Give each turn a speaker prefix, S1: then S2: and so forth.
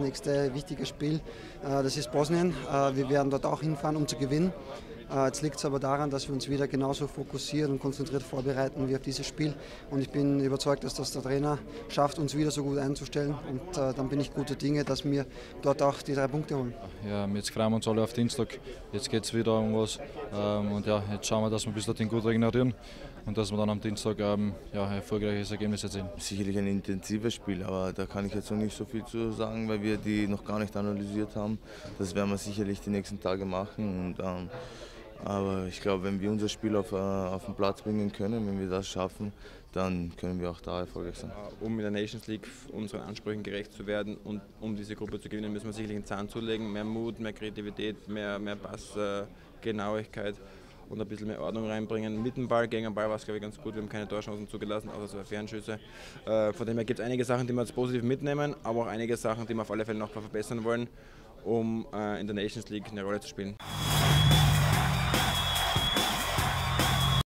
S1: nächste wichtige Spiel, das ist Bosnien. Wir werden dort auch hinfahren, um zu gewinnen. Jetzt liegt es aber daran, dass wir uns wieder genauso fokussiert und konzentriert vorbereiten wie auf dieses Spiel. Und ich bin überzeugt, dass das der Trainer schafft, uns wieder so gut einzustellen. Und dann bin ich guter Dinge, dass wir dort auch die 3 Punkte holen.
S2: Ja, jetzt freuen wir uns alle auf Dienstag. Jetzt geht es wieder um was. Und ja, jetzt schauen wir, dass wir bis dorthin gut regenerieren und dass wir dann am Dienstag ein erfolgreiches Ergebnis erzielen.
S3: Sicherlich ein intensives Spiel, aber da kann ich jetzt noch nicht so viel zu sagen, weil wir die noch gar nicht analysiert haben. Das werden wir sicherlich die nächsten Tage machen. Aber ich glaube, wenn wir unser Spiel auf den Platz bringen können, wenn wir das schaffen, dann können wir auch da erfolgreich sein.
S4: Um in der Nations League unseren Ansprüchen gerecht zu werden und um diese Gruppe zu gewinnen, müssen wir sicherlich einen Zahn zulegen. Mehr Mut, mehr Kreativität, mehr Passgenauigkeit und ein bisschen mehr Ordnung reinbringen. Mit dem Ball, gegen den Ball war es, glaube ich, ganz gut. Wir haben keine Torchancen zugelassen, außer 2 Fernschüsse. Von dem her gibt es einige Sachen, die wir als positiv mitnehmen, aber auch einige Sachen, die wir auf alle Fälle noch verbessern wollen, um in der Nations League eine Rolle zu spielen.